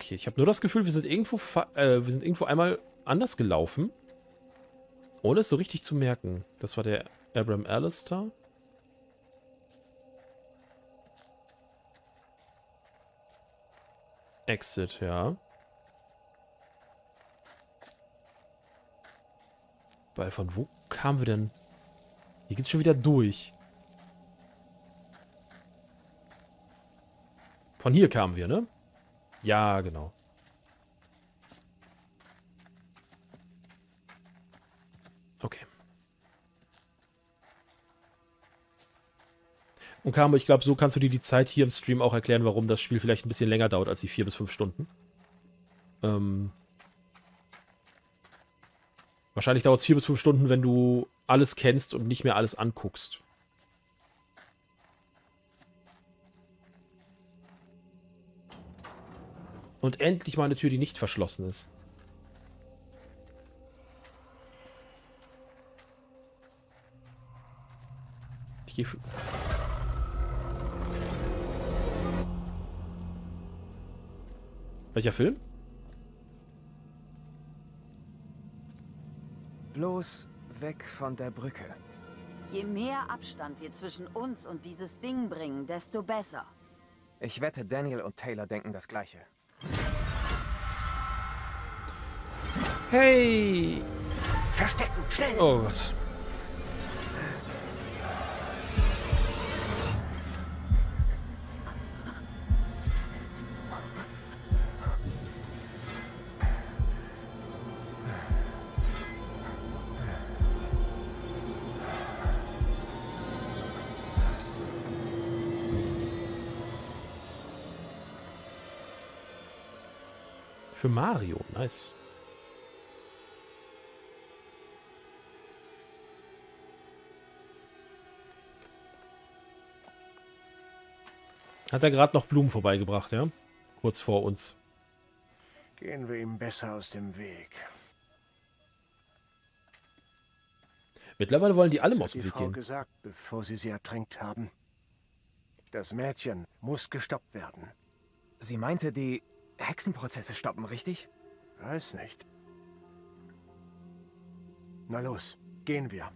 Okay, ich habe nur das Gefühl, wir sind irgendwo einmal anders gelaufen. Ohne es so richtig zu merken. Das war der Abraham Alistair. Exit, ja. Weil von wo kamen wir denn? Hier geht's schon wieder durch. Von hier kamen wir, ne? Ja, genau. Okay. Und Camo, ich glaube, so kannst du dir die Zeit hier im Stream auch erklären, warum das Spiel vielleicht ein bisschen länger dauert als die 4 bis 5 Stunden. Wahrscheinlich dauert es 4 bis 5 Stunden, wenn du alles kennst und nicht mehr alles anguckst. Und endlich mal eine Tür, die nicht verschlossen ist. Ich gehe... Welcher Film? Bloß weg von der Brücke. Je mehr Abstand wir zwischen uns und dieses Ding bringen, desto besser. Ich wette, Daniel und Taylor denken das Gleiche. Hey! Verstecken, schnell! Oh Gott. Für Mario, nice. Hat er gerade noch Blumen vorbeigebracht, ja? Kurz vor uns. Gehen wir ihm besser aus dem Weg. Mittlerweile wollen die alle Was aus hat dem die Weg Frau gehen. gesagt, bevor sie ertränkt haben? Das Mädchen muss gestoppt werden. Sie meinte, die Hexenprozesse stoppen, richtig? Weiß nicht. Na los, gehen wir.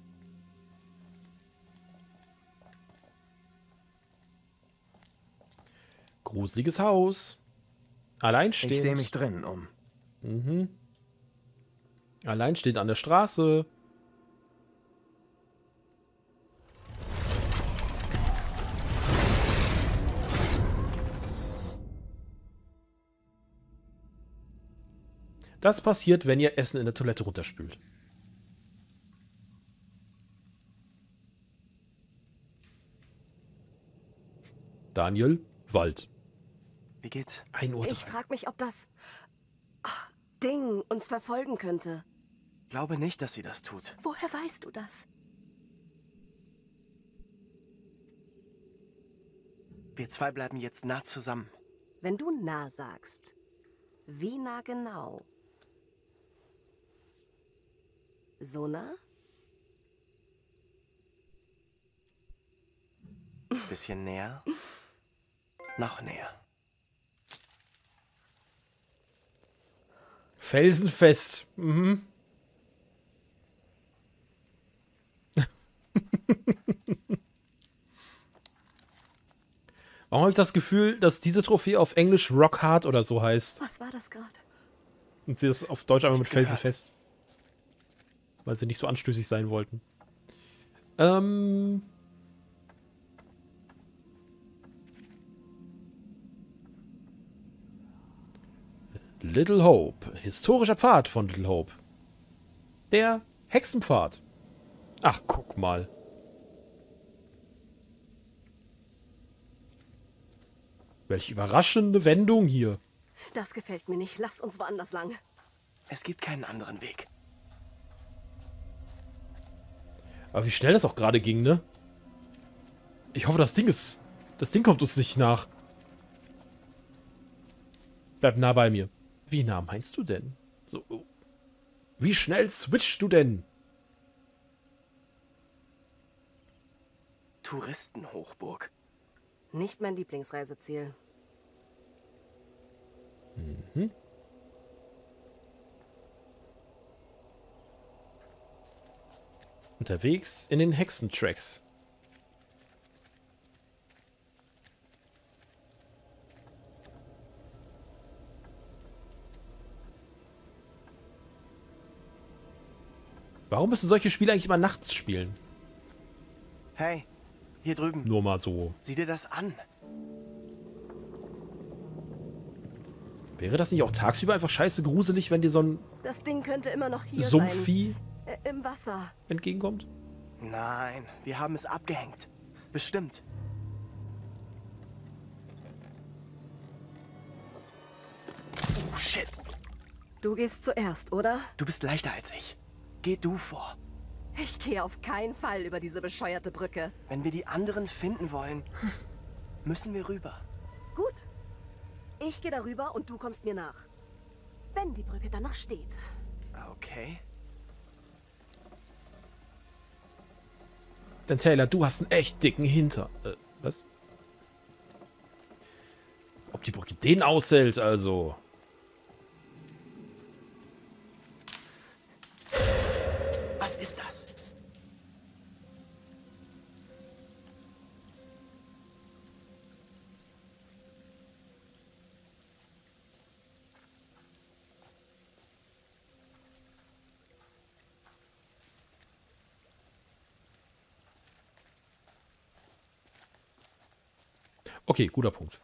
Gruseliges Haus. Alleinstehend. Ich sehe mich drin um. Mhm. Alleinstehend an der Straße. Das passiert, wenn ihr Essen in der Toilette runterspült. Daniel, Wald. Wie geht's? 1:03 Uhr. Ich frage mich, ob das Ding uns verfolgen könnte. Glaube nicht, dass sie das tut. Woher weißt du das? Wir zwei bleiben jetzt nah zusammen. Wenn du nah sagst, wie nah genau? So nah? Bisschen näher. Noch näher. Felsenfest. Mhm. Warum habe ich das Gefühl, dass diese Trophäe auf Englisch Rock Hard oder so heißt? Was war das gerade? Und sie das auf Deutsch einfach mit Nichts gehört. Felsenfest. Weil sie nicht so anstößig sein wollten. Little Hope. Historischer Pfad von Little Hope. Der Hexenpfad. Ach, guck mal. Welche überraschende Wendung hier. Das gefällt mir nicht. Lass uns woanders lang. Es gibt keinen anderen Weg. Aber wie schnell das auch gerade ging, ne? Ich hoffe, das Ding kommt uns nicht nach. Bleib nah bei mir. Wie nah meinst du denn? So. Wie schnell switchst du denn? Touristenhochburg. Nicht mein Lieblingsreiseziel. Mhm. Unterwegs in den Hexentracks. Warum müssen solche Spiele eigentlich immer nachts spielen? Hey, hier drüben. Nur mal so. Sieh dir das an. Wäre das nicht auch tagsüber einfach scheiße gruselig, wenn dir so ein Das Ding könnte immer noch hier Sumpfvieh sein. Im Wasser. entgegenkommt? Nein, wir haben es abgehängt. Bestimmt. Oh, shit. Du gehst zuerst, oder? Du bist leichter als ich. Geh du vor. Ich gehe auf keinen Fall über diese bescheuerte Brücke. Wenn wir die anderen finden wollen, müssen wir rüber. Gut. Ich gehe darüber und du kommst mir nach. Wenn die Brücke dann noch steht. Okay. Denn Taylor, du hast einen echt dicken Hinter. Was? Ob die Brücke den aushält, also. Was ist das? Okay, guter Punkt.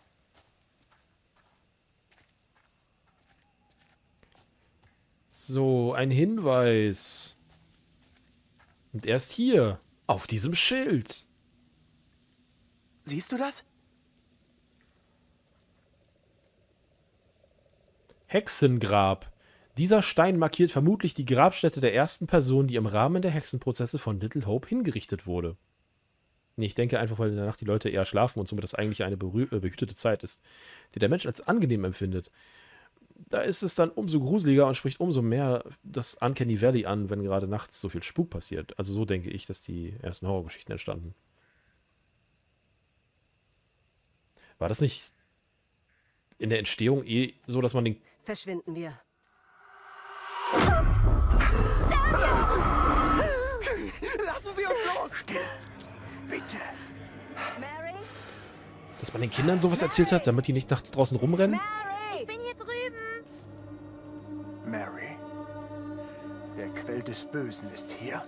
So, ein Hinweis. Und er ist hier. Auf diesem Schild. Siehst du das? Hexengrab. Dieser Stein markiert vermutlich die Grabstätte der ersten Person, die im Rahmen der Hexenprozesse von Little Hope hingerichtet wurde. Nee, ich denke einfach, weil in der Nacht die Leute eher schlafen und somit das eigentlich eine behütete Zeit ist, die der Mensch als angenehm empfindet. Da ist es dann umso gruseliger und spricht umso mehr das Uncanny Valley an, wenn gerade nachts so viel Spuk passiert. Also so denke ich, dass die ersten Horrorgeschichten entstanden. War das nicht in der Entstehung eh so, dass man den... Verschwinden wir. Lassen Sie uns los! Still. Bitte. Mary? Dass man den Kindern sowas erzählt hat, damit die nicht nachts draußen rumrennen? Mary! Ich bin hier drüben! Mary. Der Quell des Bösen ist hier.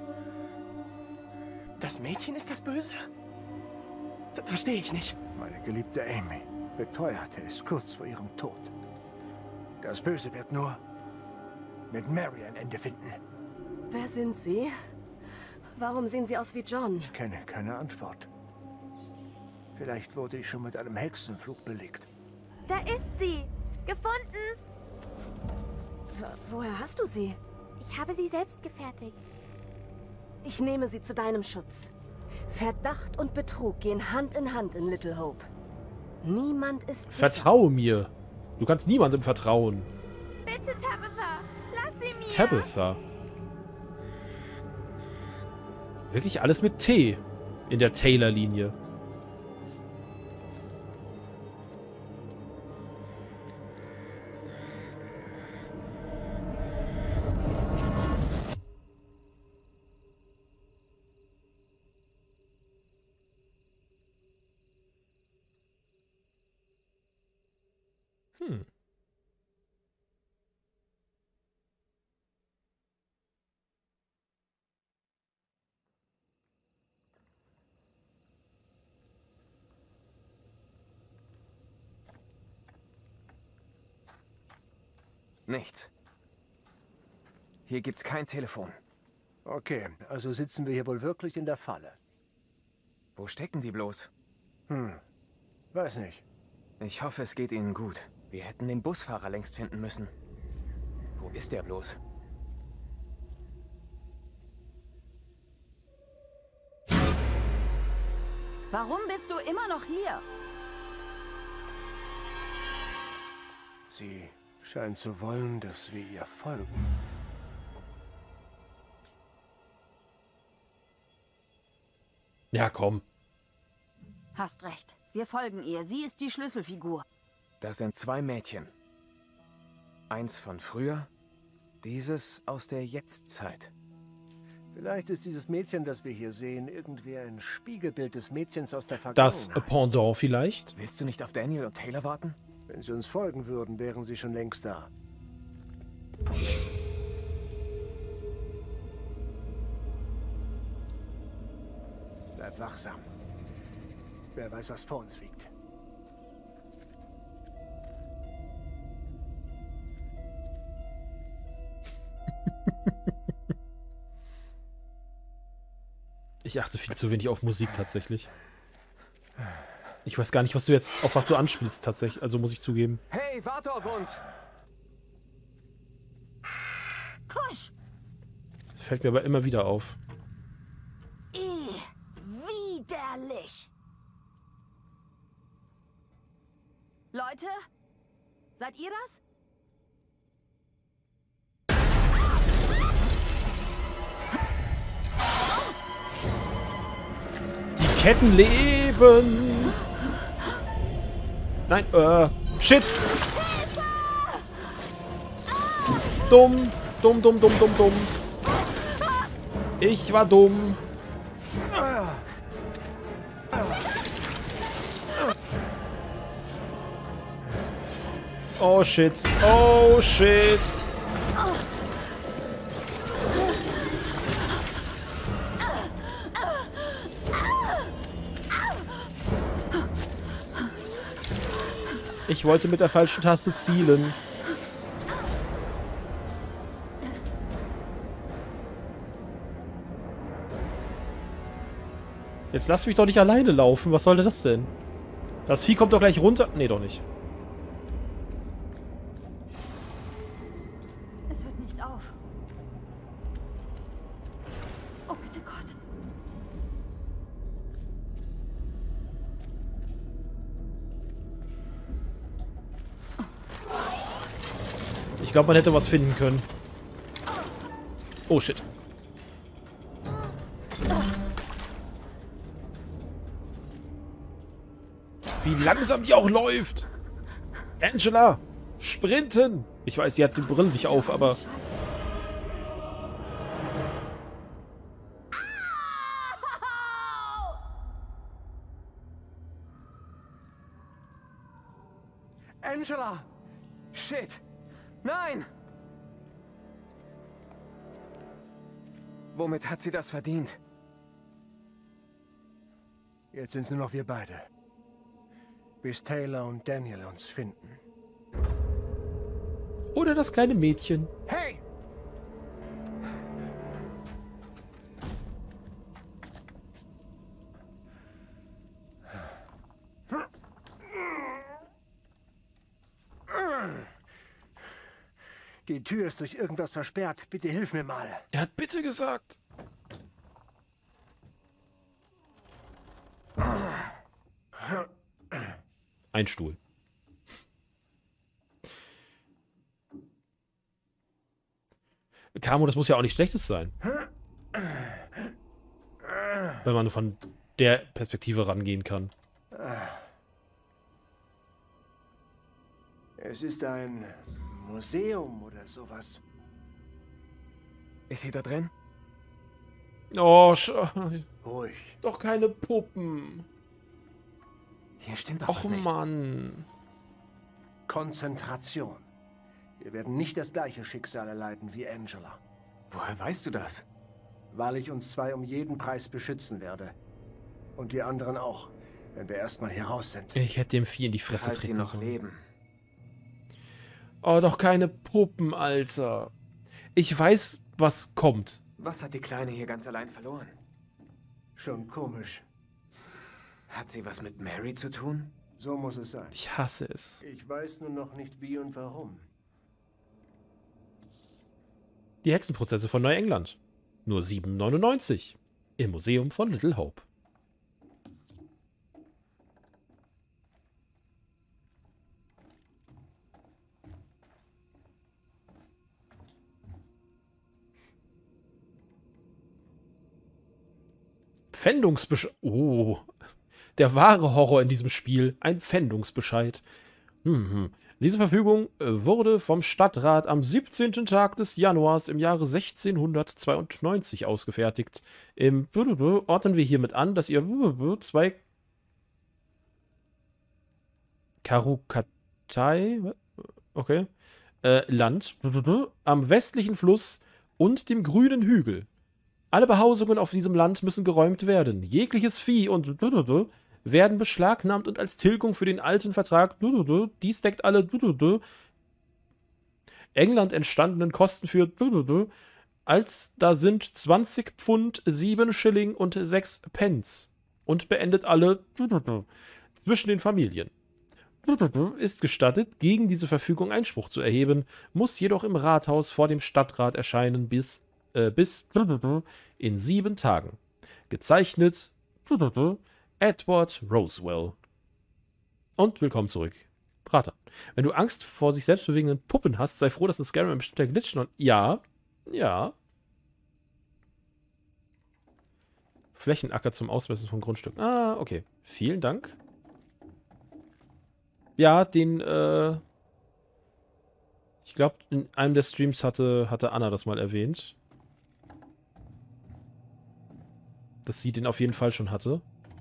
Das Mädchen ist das Böse? Verstehe ich nicht. Meine geliebte Amy beteuerte es kurz vor ihrem Tod. Das Böse wird nur mit Mary ein Ende finden. Wer sind Sie? Warum sehen Sie aus wie John? Ich kenne keine Antwort. Vielleicht wurde ich schon mit einem Hexenfluch belegt. Da ist sie! Gefunden! Woher hast du sie? Ich habe sie selbst gefertigt. Ich nehme sie zu deinem Schutz. Verdacht und Betrug gehen Hand in Hand in Little Hope. Niemand ist sicher. Vertraue mir. Du kannst niemandem vertrauen. Bitte, Tabitha! Lass sie mir! Tabitha. Wirklich alles mit T in der Taylor-Linie. Nichts. Hier gibt's kein Telefon. Okay, also sitzen wir hier wohl wirklich in der Falle. Wo stecken die bloß? Weiß nicht. Ich hoffe, es geht ihnen gut. Wir hätten den Busfahrer längst finden müssen. Wo ist der bloß? Warum bist du immer noch hier? Sie scheint zu wollen, dass wir ihr folgen. Ja, komm. Hast recht. Wir folgen ihr. Sie ist die Schlüsselfigur. Das sind 2 Mädchen. Eins von früher, dieses aus der Jetztzeit. Vielleicht ist dieses Mädchen, das wir hier sehen, irgendwie ein Spiegelbild des Mädchens aus der Das Vergangenheit. Pendant vielleicht? Willst du nicht auf Daniel und Taylor warten? Wenn sie uns folgen würden, wären sie schon längst da. Bleib wachsam. Wer weiß, was vor uns liegt. Ich achte viel zu wenig auf Musik tatsächlich. Ich weiß gar nicht, auf was du anspielst tatsächlich. Also muss ich zugeben. Hey, warte auf uns! Husch! Fällt mir aber immer wieder auf. Widerlich! Leute? Seid ihr das? Die Ketten leben! Nein, shit! Dumm! Dumm, dumm, dumm, dumm, dumm. Ich war dumm. Oh shit. Oh shit. Ich wollte mit der falschen Taste zielen. Jetzt lass mich doch nicht alleine laufen. Was sollte das denn? Das Vieh kommt doch gleich runter. Nee, doch nicht. Es hört nicht auf. Oh, bitte Gott. Ich glaube, man hätte was finden können. Oh, shit. Wie langsam die auch läuft. Angela, sprinten. Ich weiß, sie hat die Brille nicht auf, aber... Angela! Shit! Nein! Womit hat sie das verdient? Jetzt sind es nur noch wir beide. Bis Taylor und Daniel uns finden. Oder das kleine Mädchen. Hey! Die Tür ist durch irgendwas versperrt. Bitte hilf mir mal. Er hat bitte gesagt. Ein Stuhl. Camo, das muss ja auch nicht Schlechtes sein. Wenn man von der Perspektive rangehen kann. Es ist ein Museum oder sowas. Ist sie da drin? Oh, Ruhig. doch keine Puppen. Hier stimmt doch Och was nicht. Mann. Konzentration. Wir werden nicht das gleiche Schicksal erleiden wie Angela. Woher weißt du das? Weil ich uns zwei um jeden Preis beschützen werde. Und die anderen auch, wenn wir erstmal hier raus sind. Ich hätte dem Vieh in die Fresse Falls sie treten noch sollen. leben. Oh, doch keine Puppen, Alter. Ich weiß, was kommt. Was hat die Kleine hier ganz allein verloren? Schon komisch. Hat sie was mit Mary zu tun? So muss es sein. Ich hasse es. Ich weiß nur noch nicht wie und warum. Die Hexenprozesse von Neuengland. Nur 7,99 im Museum von Little Hope. Pfändungsbescheid. Oh. Der wahre Horror in diesem Spiel. Ein Pfändungsbescheid. Diese Verfügung wurde vom Stadtrat am 17. Tag des Januars im Jahre 1692 ausgefertigt. Ordnen wir hiermit an, dass ihr zwei Karukatai, okay, Land am westlichen Fluss und dem grünen Hügel. Alle Behausungen auf diesem Land müssen geräumt werden. Jegliches Vieh und werden beschlagnahmt und als Tilgung für den alten Vertrag, dies deckt alle England entstandenen Kosten für, als da sind 20 Pfund, 7 Schilling und 6 Pence und beendet alle zwischen den Familien. Ist gestattet, gegen diese Verfügung Einspruch zu erheben, muss jedoch im Rathaus vor dem Stadtrat erscheinen bis in 7 Tagen. Gezeichnet Edward Rosewell. Und willkommen zurück. Prater. Wenn du Angst vor sich selbst bewegenden Puppen hast, sei froh, dass ein Skyrim ein bestimmter Glitch noch... Ja. Ja. Flächenacker zum Ausmessen von Grundstücken. Ah, okay. Vielen Dank. Ja, den, ich glaube, in einem der Streams hatte Anna das mal erwähnt. Dass sie den auf jeden Fall schon hatte.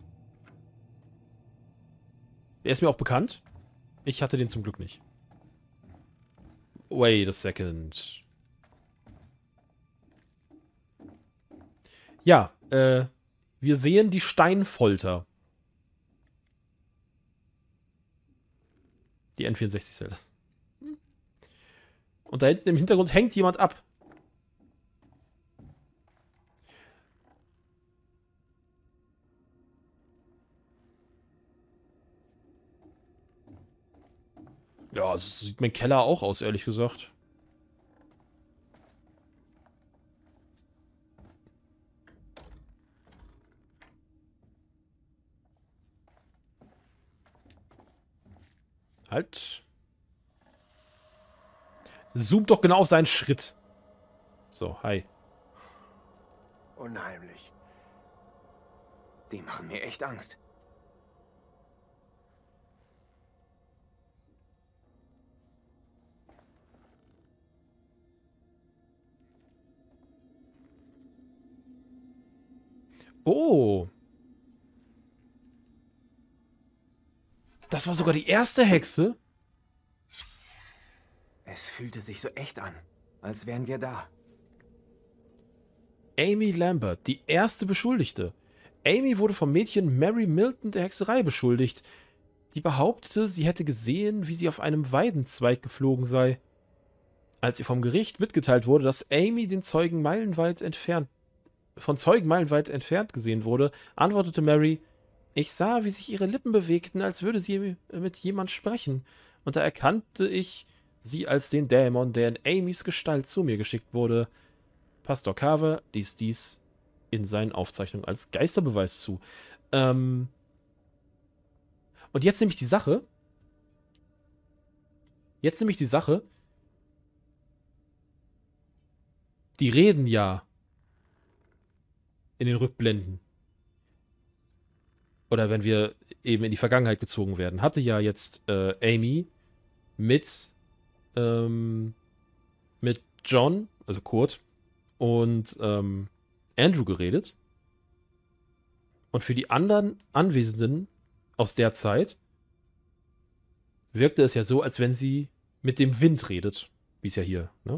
Der ist mir auch bekannt. Ich hatte den zum Glück nicht. Wait a second. Ja, wir sehen die Steinfolter. Die N64-Zelle. Und da hinten im Hintergrund hängt jemand ab. Ja, so sieht mein Keller auch aus, ehrlich gesagt. Halt. Zoomt doch genau auf seinen Schritt. So, hi. Unheimlich. Die machen mir echt Angst. Oh. Das war sogar die erste Hexe? Es fühlte sich so echt an, als wären wir da. Amy Lambert, die erste Beschuldigte. Amy wurde vom Mädchen Mary Milton der Hexerei beschuldigt. Die behauptete, sie hätte gesehen, wie sie auf einem Weidenzweig geflogen sei. Als ihr vom Gericht mitgeteilt wurde, dass Amy von Zeugen meilenweit entfernt gesehen wurde, antwortete Mary: Ich sah, wie sich ihre Lippen bewegten, als würde sie mit jemand sprechen. Und da erkannte ich sie als den Dämon, der in Amys Gestalt zu mir geschickt wurde. Pastor Carver ließ dies in seinen Aufzeichnungen als Geisterbeweis zu. Und jetzt nämlich die Sache. Die reden ja in den Rückblenden. Oder wenn wir eben in die Vergangenheit gezogen werden, hatte ja jetzt Amy mit John, also Kurt, und Andrew geredet. Und für die anderen Anwesenden aus der Zeit wirkte es ja so, als wenn sie mit dem Wind redet. Wie es ja hier, ne?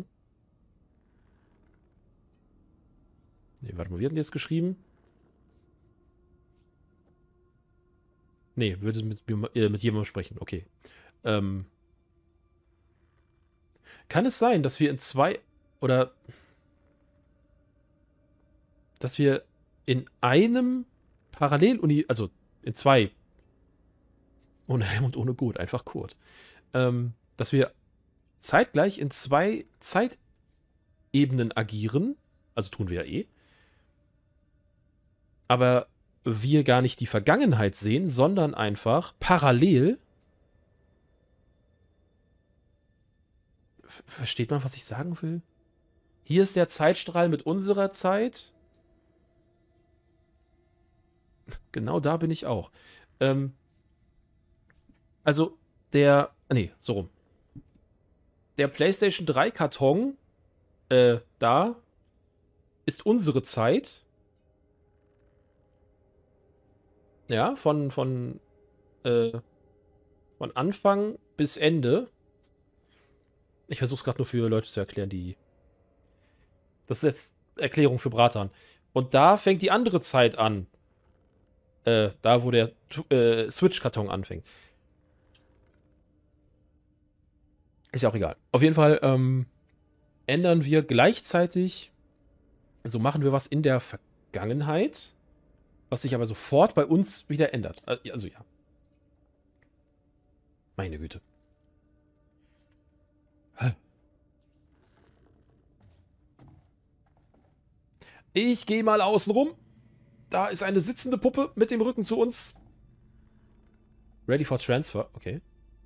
Nee, warte mal, wie hatten die jetzt geschrieben? Nee, würde mit jemandem sprechen. Okay. Kann es sein, dass wir dass wir in einem also in zwei, ohne Helm und ohne Gut, einfach Kurt, dass wir zeitgleich in zwei Zeitebenen agieren, also tun wir ja eh, aber wir gar nicht die Vergangenheit sehen, sondern einfach parallel. Versteht man, was ich sagen will? Hier ist der Zeitstrahl mit unserer Zeit. Genau da bin ich auch. Also, der Nee, so rum. Der PlayStation 3 Karton, da ist unsere Zeit. Ja, von Anfang bis Ende. Ich versuche es gerade nur für Leute zu erklären, die... Das ist jetzt Erklärung für Bratan. Und da fängt die andere Zeit an. Da, wo der Switch-Karton anfängt. Ist ja auch egal. Auf jeden Fall ändern wir gleichzeitig, also machen wir was in der Vergangenheit, was sich aber sofort bei uns wieder ändert. Also ja. Meine Güte. Ich gehe mal außen rum. Da ist eine sitzende Puppe mit dem Rücken zu uns. Ready for Transfer. Okay.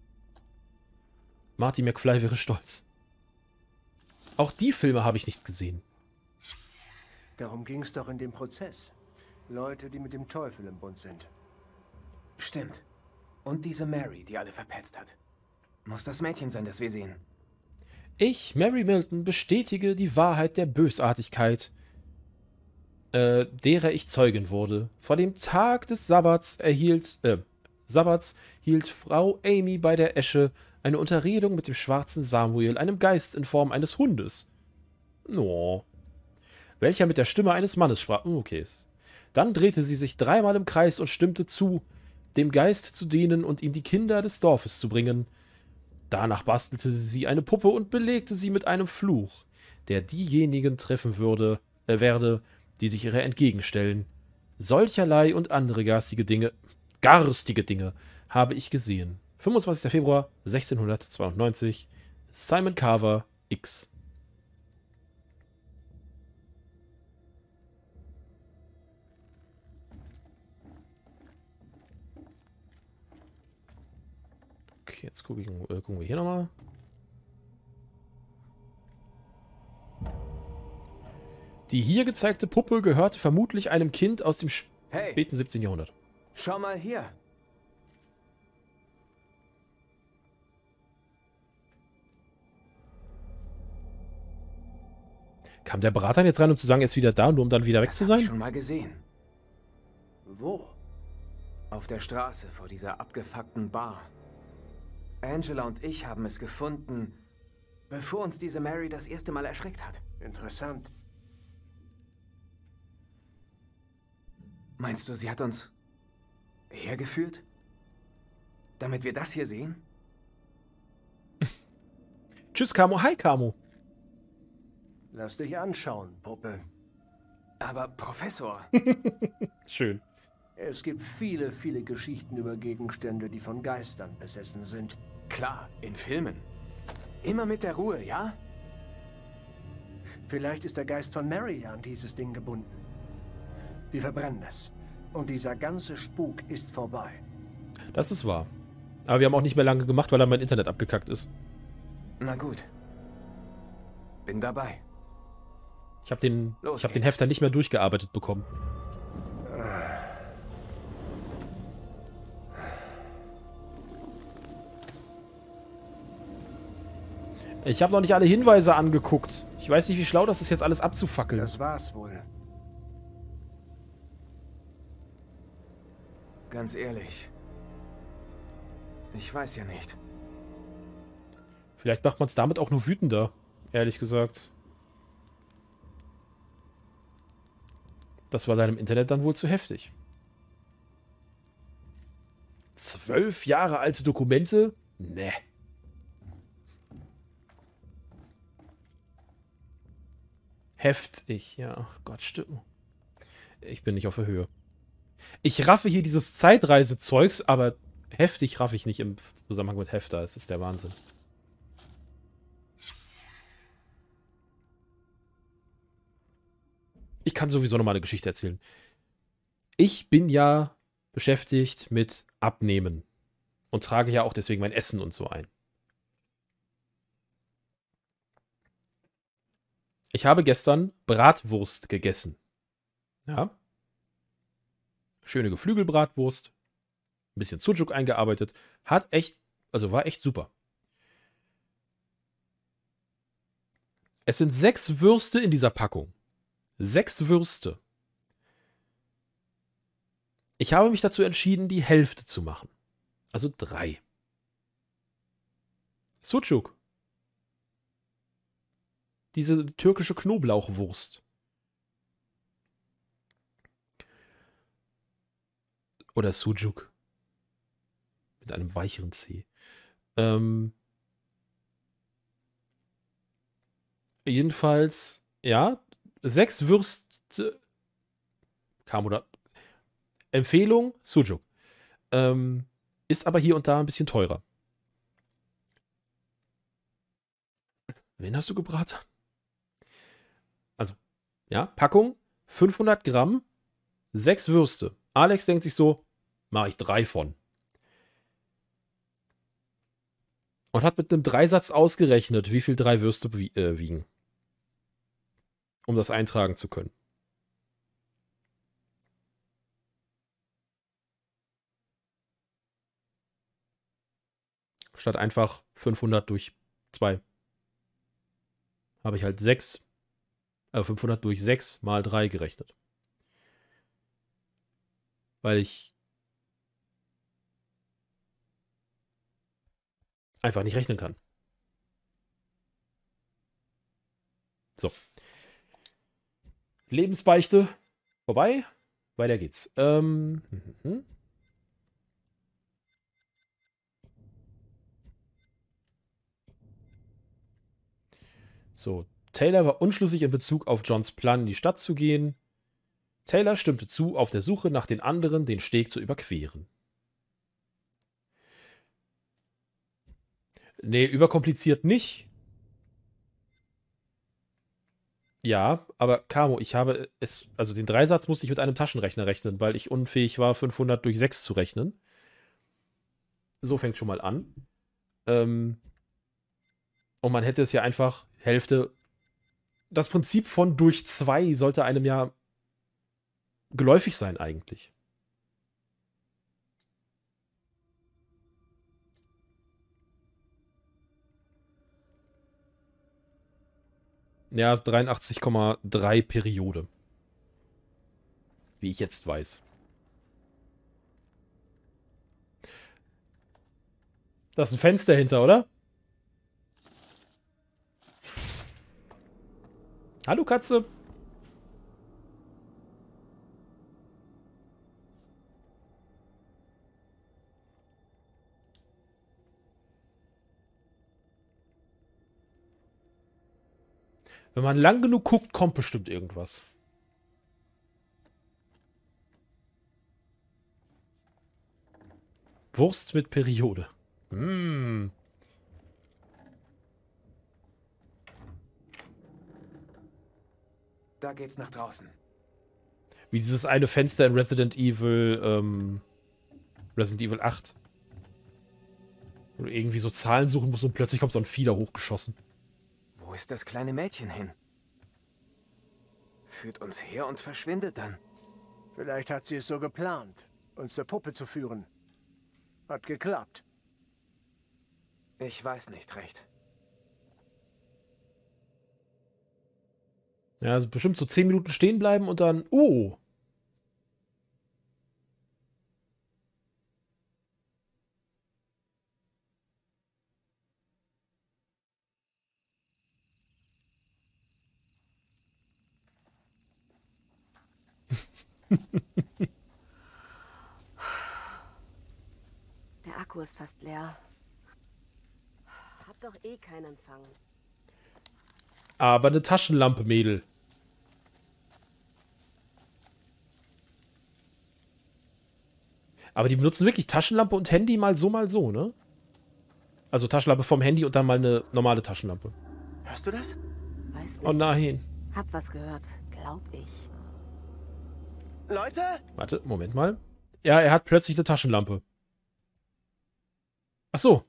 Marty McFly wäre stolz. Auch die Filme habe ich nicht gesehen. Darum ging es doch in dem Prozess. Leute, die mit dem Teufel im Bund sind. Stimmt. Und diese Mary, die alle verpetzt hat. Muss das Mädchen sein, das wir sehen. Ich, Mary Milton, bestätige die Wahrheit der Bösartigkeit, derer ich Zeugin wurde. Vor dem Tag des Sabbats hielt Frau Amy bei der Esche eine Unterredung mit dem schwarzen Samuel, einem Geist in Form eines Hundes. Oh. Welcher mit der Stimme eines Mannes sprach. Okay. Dann drehte sie sich dreimal im Kreis und stimmte zu, dem Geist zu dienen und ihm die Kinder des Dorfes zu bringen. Danach bastelte sie eine Puppe und belegte sie mit einem Fluch, der diejenigen treffen werde, die sich ihr entgegenstellen. Solcherlei und andere garstige Dinge habe ich gesehen. 25. Februar 1692, Simon Carver, X. Okay, jetzt gucken wir hier nochmal. Die hier gezeigte Puppe gehörte vermutlich einem Kind aus dem späten 17. Jahrhundert. Schau mal hier. Kam der Bratan jetzt rein, um zu sagen, er ist wieder da, nur um dann wieder weg zu Das hab sein? ich schon mal gesehen. Wo? Auf der Straße vor dieser abgefuckten Bar. Angela und ich haben es gefunden, bevor uns diese Mary das erste Mal erschreckt hat. Interessant. Meinst du, sie hat uns hergeführt? Damit wir das hier sehen? Tschüss, Camo. Hi, Camo. Lass dich anschauen, Puppe. Aber Professor... Schön. Es gibt viele, viele Geschichten über Gegenstände, die von Geistern besessen sind. Klar, in Filmen. Immer mit der Ruhe, ja? Vielleicht ist der Geist von Mary an dieses Ding gebunden. Wir verbrennen es. Und dieser ganze Spuk ist vorbei. Das ist wahr. Aber wir haben auch nicht mehr lange gemacht, weil dann mein Internet abgekackt ist. Na gut. Bin dabei. Ich habe den geht's. Hefter nicht mehr durchgearbeitet bekommen. Ich habe noch nicht alle Hinweise angeguckt. Ich weiß nicht, wie schlau das ist, jetzt alles abzufackeln. Das war's wohl. Ganz ehrlich. Ich weiß ja nicht. Vielleicht macht man es damit auch nur wütender, ehrlich gesagt. Das war deinem Internet dann wohl zu heftig. 12 Jahre alte Dokumente? Ne. Heftig, ja. Gott, stimmt. Ich bin nicht auf der Höhe. Ich raffe hier dieses Zeitreisezeugs, aber heftig raffe ich nicht im Zusammenhang mit Hefter. Das ist der Wahnsinn. Ich kann sowieso nochmal eine Geschichte erzählen. Ich bin ja beschäftigt mit Abnehmen und trage ja auch deswegen mein Essen und so ein. Ich habe gestern Bratwurst gegessen. Ja. Schöne Geflügelbratwurst. Ein bisschen Sucuk eingearbeitet. Hat echt Also war echt super. Es sind 6 Würste in dieser Packung. 6 Würste. Ich habe mich dazu entschieden, die Hälfte zu machen. Also 3. Sucuk. Diese türkische Knoblauchwurst. Oder Sucuk. Mit einem weicheren C. Jedenfalls, ja, 6 Würste. Kam oder. Empfehlung, Sucuk. Ist aber hier und da ein bisschen teurer. Wen hast du gebraten? Also, ja, Packung, 500 Gramm, 6 Würste. Alex denkt sich so, mache ich 3 von. Und hat mit einem Dreisatz ausgerechnet, wie viel 3 Würste wiegen. Um das eintragen zu können. Statt einfach 500 durch 2. Habe ich halt 500 durch 6 mal 3 gerechnet. Weil ich einfach nicht rechnen kann. So. Lebensbeichte vorbei. Weiter geht's. So, Taylor war unschlüssig in Bezug auf Johns Plan, in die Stadt zu gehen. Taylor stimmte zu, auf der Suche nach den anderen den Steg zu überqueren. Nee, überkompliziert nicht. Ja, aber Camo, ich habe es, also den Dreisatz musste ich mit einem Taschenrechner rechnen, weil ich unfähig war, 500 durch 6 zu rechnen. So fängt schon mal an. Und man hätte es ja einfach Hälfte. Das Prinzip von durch 2 sollte einem ja geläufig sein eigentlich. Ja, 83,3 Periode. Wie ich jetzt weiß. Da ist ein Fenster hinter, oder? Hallo, Katze. Wenn man lang genug guckt, kommt bestimmt irgendwas. Wurst mit Periode. Mmh. Da geht's nach draußen. Wie dieses eine Fenster in Resident Evil 8. Wo du irgendwie so Zahlen suchen musst und plötzlich kommt so ein Vieh da hochgeschossen. Wo ist das kleine Mädchen hin? Führt uns her und verschwindet dann. Vielleicht hat sie es so geplant, uns zur Puppe zu führen. Hat geklappt. Ich weiß nicht recht. Ja, also bestimmt so 10 Minuten stehen bleiben und dann... Oh! Der Akku ist fast leer. Hab doch eh keinen Empfang. Aber eine Taschenlampe, Mädel. Aber die benutzen wirklich Taschenlampe und Handy mal so, ne? Also Taschenlampe vom Handy und dann mal eine normale Taschenlampe. Hörst du das? Weiß nicht. Oh nein. Hab was gehört, glaub ich. Leute? Warte, Moment mal. Ja, er hat plötzlich eine Taschenlampe. Ach so.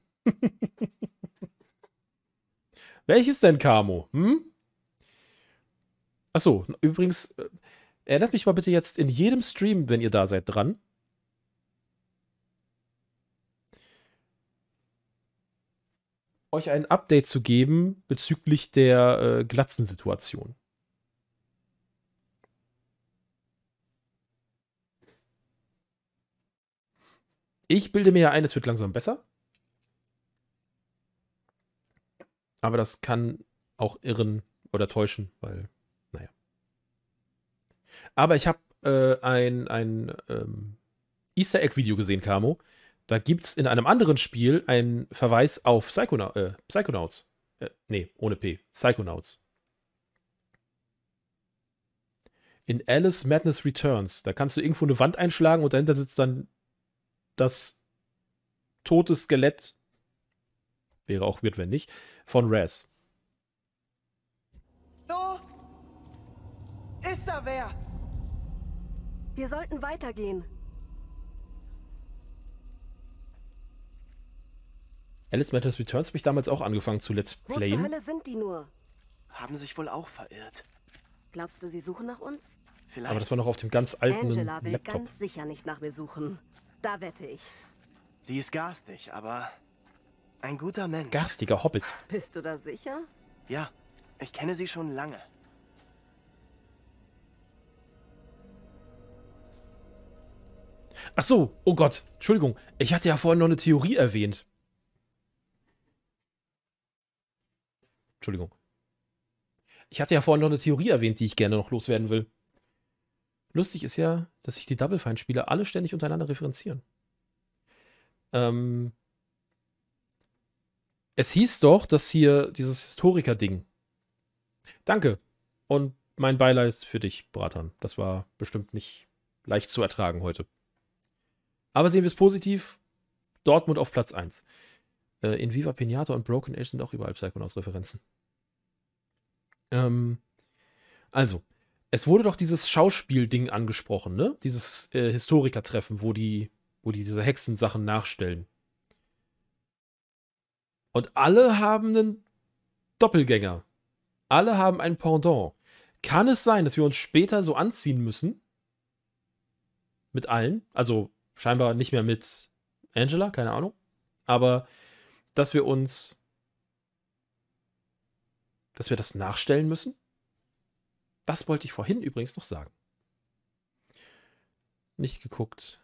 Welches denn, Camo? Hm? Ach so, übrigens, erinnert mich mal bitte jetzt in jedem Stream, wenn ihr da seid, dran. euch ein Update zu geben bezüglich der Glatzensituation. Ich bilde mir ja ein, es wird langsam besser. Aber das kann auch irren oder täuschen, weil, naja. Aber ich habe ein Easter Egg-Video gesehen, Camo. Da gibt es in einem anderen Spiel einen Verweis auf Psychonauts. Nee, ohne P. Psychonauts. In Alice Madness Returns. Da kannst du irgendwo eine Wand einschlagen und dahinter sitzt dann das tote Skelett. Wäre auch weird, wenn nicht. Von Raz. Oh! Ist da wer? Wir sollten weitergehen. Alice Madness Returns habe ich damals auch angefangen zu Let's Wo zur Playen. Hölle sind die nur? Haben sich wohl auch verirrt. Glaubst du, sie suchen nach uns? Vielleicht. Aber das war noch auf dem ganz alten Angela will Laptop. ganz sicher nicht nach mir suchen. Da wette ich. Sie ist garstig, aber ein guter Mensch. Garstiger Hobbit. Bist du da sicher? Ja, ich kenne sie schon lange. Ach so, oh Gott, Entschuldigung. Ich hatte ja vorhin noch eine Theorie erwähnt. Entschuldigung. Ich hatte ja vorhin noch eine Theorie erwähnt, die ich gerne noch loswerden will. Lustig ist ja, dass sich die Double Fine-Spieler alle ständig untereinander referenzieren. Es hieß doch, dass hier dieses Historiker-Ding. Danke. Und mein Beileid für dich, Bratan. Das war bestimmt nicht leicht zu ertragen heute. Aber sehen wir es positiv. Dortmund auf Platz 1. In Viva Pinata und Broken Age sind auch überall Psychonauts-Referenzen. Also, es wurde doch dieses Schauspielding angesprochen, ne? Dieses Historiker-Treffen, wo die diese Hexensachen nachstellen. Und alle haben einen Doppelgänger. Alle haben ein Pendant. Kann es sein, dass wir uns später so anziehen müssen? Mit allen? Also scheinbar nicht mehr mit Angela, keine Ahnung. Aber dass wir das nachstellen müssen? Das wollte ich vorhin übrigens noch sagen. Nicht geguckt.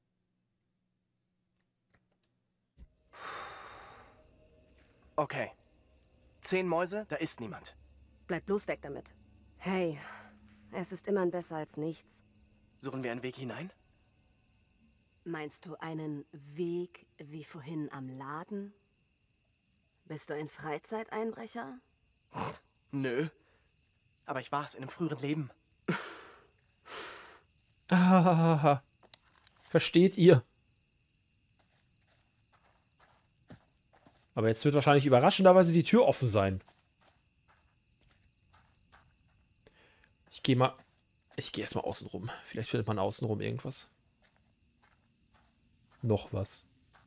Okay. 10 Mäuse, da ist niemand. Bleib bloß weg damit. Hey, es ist immerhin besser als nichts. Suchen wir einen Weg hinein? Meinst du einen Weg wie vorhin am Laden? Bist du ein Freizeiteinbrecher? Nö. Aber ich war es in einem früheren Leben. Versteht ihr? Aber jetzt wird wahrscheinlich überraschenderweise die Tür offen sein. Ich gehe erstmal außen rum. Vielleicht findet man außen rum irgendwas. Noch was.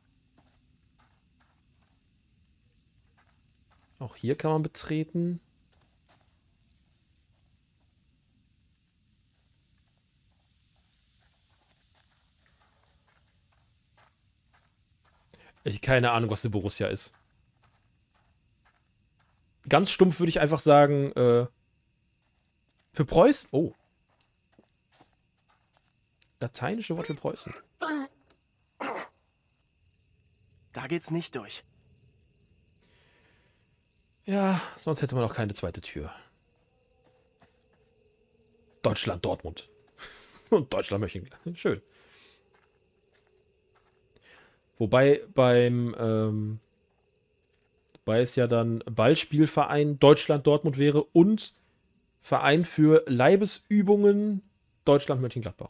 Auch hier kann man betreten. Keine Ahnung, was eine Borussia ist. Ganz stumpf würde ich einfach sagen, für Preußen. Oh. Lateinische Wort für Preußen. Da geht's nicht durch. Ja, sonst hätte man auch keine zweite Tür. Deutschland, Dortmund. Und Deutschland Mönchengladbach. Schön. Wobei wobei es ja dann Ballspielverein Deutschland Dortmund wäre und Verein für Leibesübungen Deutschland Mönchengladbach.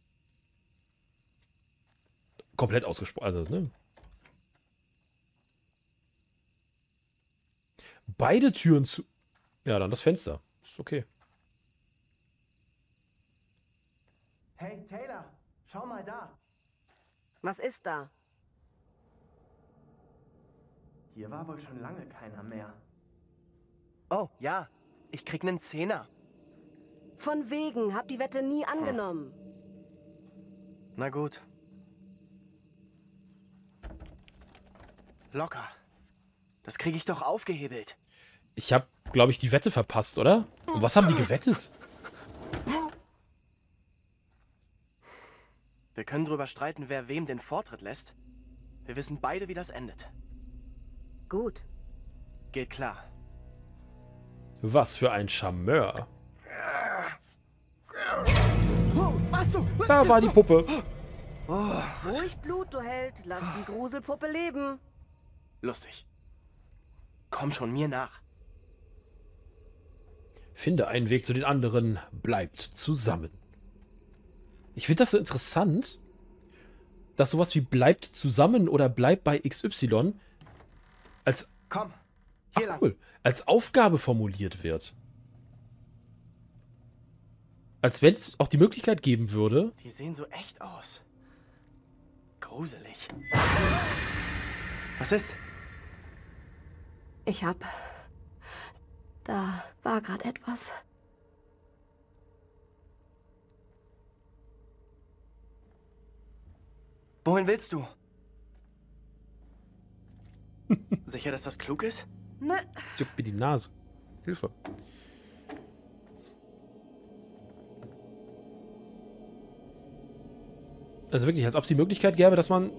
Komplett ausgesprochen, also, ne? Beide Türen zu. Ja, dann das Fenster. Ist okay. Hey, Taylor, schau mal da. Was ist da? Hier war wohl schon lange keiner mehr. Oh, ja. Ich krieg nen 10er. Von wegen, hab die Wette nie angenommen. Na gut. Locker. Das kriege ich doch aufgehebelt. Ich habe, glaube ich, die Wette verpasst, oder? Und was haben die gewettet? Wir können drüber streiten, wer wem den Vortritt lässt. Wir wissen beide, wie das endet. Gut. Geht klar. Was für ein Charmeur. Was so? Da war die Puppe. Ruhig Blut, du Held. Lass die Gruselpuppe leben. Lustig. Komm schon mir nach. Finde einen Weg zu den anderen. Bleibt zusammen. Ich finde das so interessant, dass sowas wie bleibt zusammen oder bleibt bei XY als, Komm, hier lang. cool, als Aufgabe formuliert wird. Als wenn es auch die Möglichkeit geben würde. Die sehen so echt aus. Gruselig. Was ist? Da war gerade etwas. Wohin willst du? Sicher, dass das klug ist? Ne, Juckt mir die Nase. Hilfe. Also wirklich, als ob es die Möglichkeit gäbe, dass man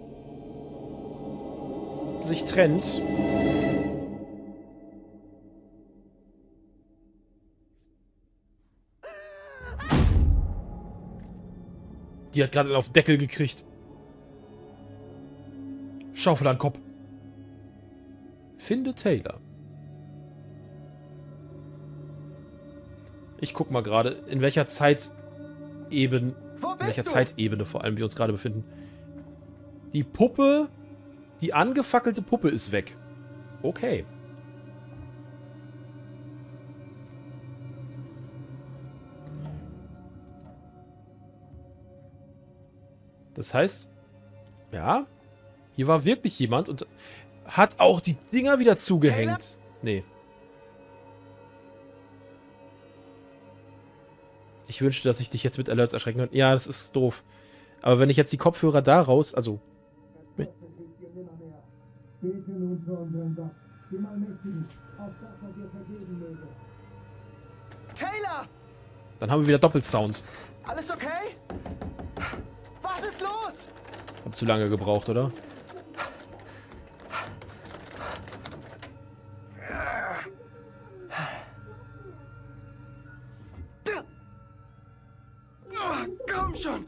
sich trennt. Die hat gerade auf den Deckel gekriegt. Schaufel an den Kopf. Finde Taylor. Ich guck mal gerade, in welcher Zeitebene, vor allem wir uns gerade befinden. Die Puppe, die angefackelte Puppe ist weg. Okay. Das heißt, ja, hier war wirklich jemand und hat auch die Dinger wieder zugehängt. Nee. Ich wünschte, dass ich dich jetzt mit Alerts erschrecken könnte. Ja, das ist doof. Aber wenn ich jetzt die Kopfhörer da raus, also... Taylor! Dann haben wir wieder Doppelsound. Alles okay? Was ist los? Hab zu lange gebraucht, oder? Komm schon!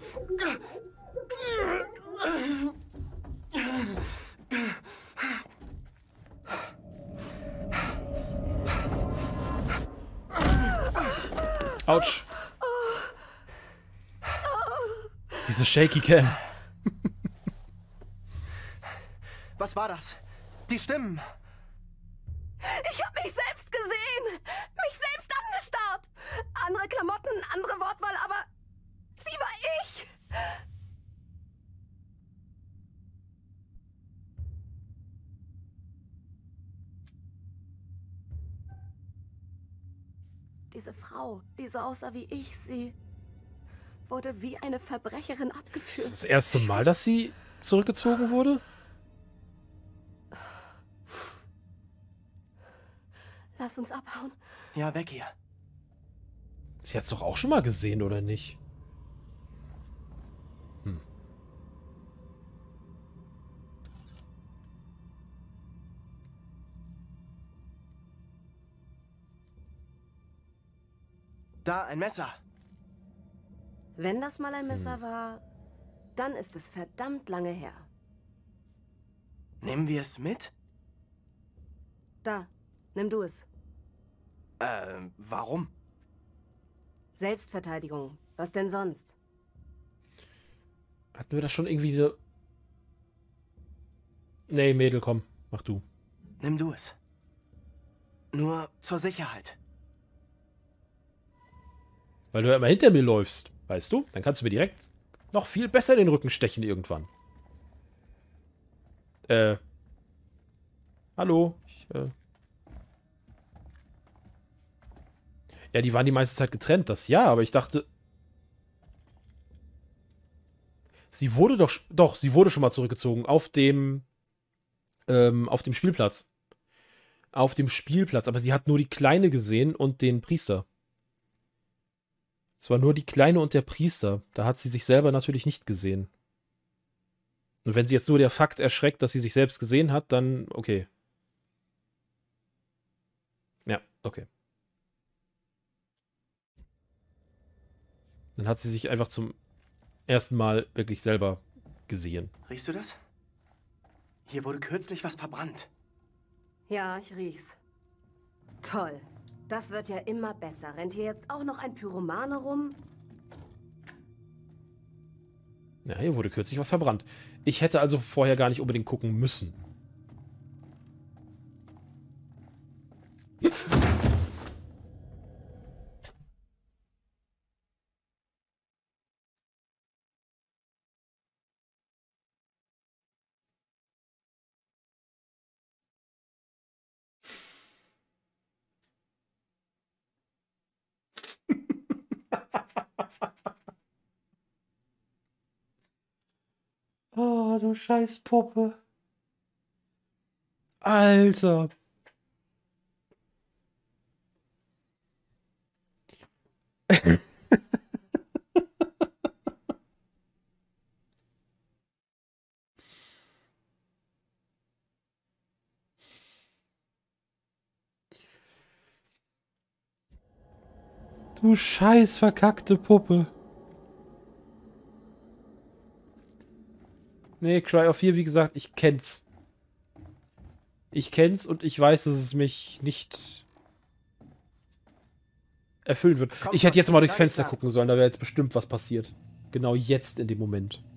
Autsch. Diese Shaky Cam. Was war das? Die Stimmen. ich habe mich selbst gesehen. Mich selbst angestarrt. Andere Klamotten, andere Wortwahl, aber sie war ich. Diese Frau, die so aussah wie ich, sie wurde wie eine Verbrecherin Ist abgeführt. das erste Mal, dass sie zurückgezogen wurde? Lass uns abhauen. Ja, weg hier. Sie hat es doch auch schon mal gesehen, oder nicht? Da, ein Messer. Wenn das mal ein Messer war, dann ist es verdammt lange her. Nehmen wir es mit? Da, nimm du es. Warum? Selbstverteidigung. Was denn sonst? Hatten wir das schon irgendwie... Nee, Mädel, komm. Mach du. Nimm du es. Nur zur Sicherheit. Weil du ja immer hinter mir läufst, weißt du? Dann kannst du mir direkt noch viel besser in den Rücken stechen irgendwann. Hallo? Ja, die waren die meiste Zeit getrennt, das ja, aber ich dachte... Sie wurde doch, sie wurde schon mal zurückgezogen auf dem Spielplatz. auf dem Spielplatz, aber sie hat nur die Kleine gesehen und den Priester. Es war nur die Kleine und der Priester. Da hat sie sich selber natürlich nicht gesehen. Und wenn sie jetzt nur der Fakt erschreckt, dass sie sich selbst gesehen hat, dann okay. Ja, okay. Dann hat sie sich einfach zum ersten Mal wirklich selber gesehen. Riechst du das? Hier wurde kürzlich was verbrannt. Ja, ich riech's. Toll. Das wird ja immer besser. Rennt hier jetzt auch noch ein Pyromane rum? Ja, hier wurde kürzlich was verbrannt. Ich hätte also vorher gar nicht unbedingt gucken müssen. Oh, du scheiß Puppe. Alter. Du scheiß verkackte Puppe. Nee, Cry of Fear, wie gesagt, ich kenn's. Ich kenn's und ich weiß, dass es mich nicht erfüllen wird. Ich hätte jetzt mal durchs Fenster gucken sollen, da wäre jetzt bestimmt was passiert. Genau jetzt in dem Moment.